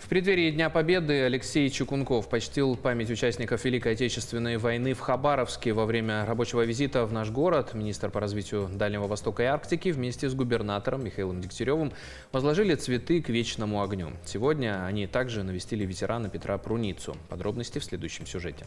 В преддверии Дня Победы Алексей Чекунков почтил память участников Великой Отечественной войны в Хабаровске. Во время рабочего визита в наш город министр по развитию Дальнего Востока и Арктики вместе с губернатором Михаилом Дегтяревым возложили цветы к вечному огню. Сегодня они также навестили ветерана Петра Пруницу. Подробности в следующем сюжете.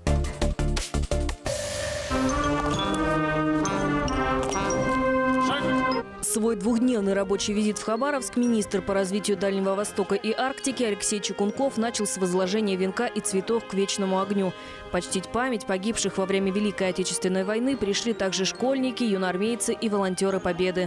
Свой двухдневный рабочий визит в Хабаровск министр по развитию Дальнего Востока и Арктики Алексей Чекунков начал с возложения венка и цветов к вечному огню. Почтить память погибших во время Великой Отечественной войны пришли также школьники, юноармейцы и волонтеры Победы.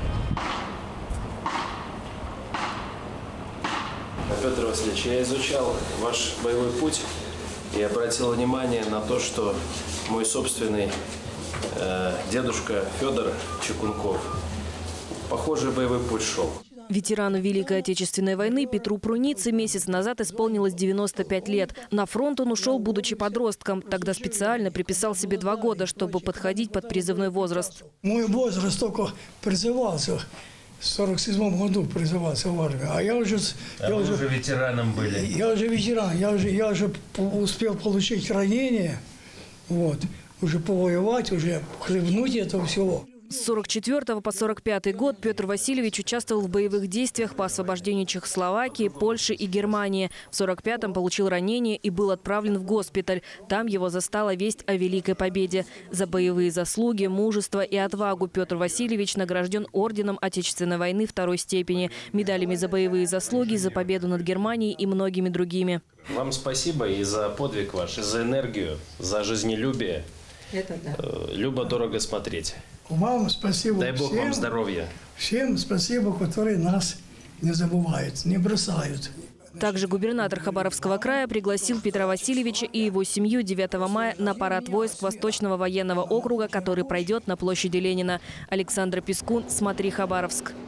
Петр Васильевич, я изучал ваш боевой путь и обратил внимание на то, что мой собственный дедушка Федор Чекунков похожий боевой путь шел. Ветерану Великой Отечественной войны Петру Прунице месяц назад исполнилось 95 лет. На фронт он ушел, будучи подростком. Тогда специально приписал себе 2 года, чтобы подходить под призывной возраст. Мой возраст только призывался. В 47 году призывался в армию. А я уже ветераном были. Я уже ветеран. Я уже успел получить ранение. Вот. Уже повоевать, уже хлебнуть этого всего. С 44 по 45 год Петр Васильевич участвовал в боевых действиях по освобождению Чехословакии, Польши и Германии. В 45-м получил ранение и был отправлен в госпиталь. Там его застала весть о Великой Победе. За боевые заслуги, мужество и отвагу Петр Васильевич награжден орденом Отечественной войны 2-й степени, медалями за боевые заслуги, за победу над Германией и многими другими. Вам спасибо и за подвиг ваш, и за энергию, за жизнелюбие. Это да. Любо-дорого смотреть. Вам спасибо. Дай Бог вам здоровья. Всем спасибо, которые нас не забывают, не бросают. Также губернатор Хабаровского края пригласил Петра Васильевича и его семью 9 мая на парад войск Восточного военного округа, который пройдет на площади Ленина. Александра Пискун, «Смотри, Хабаровск».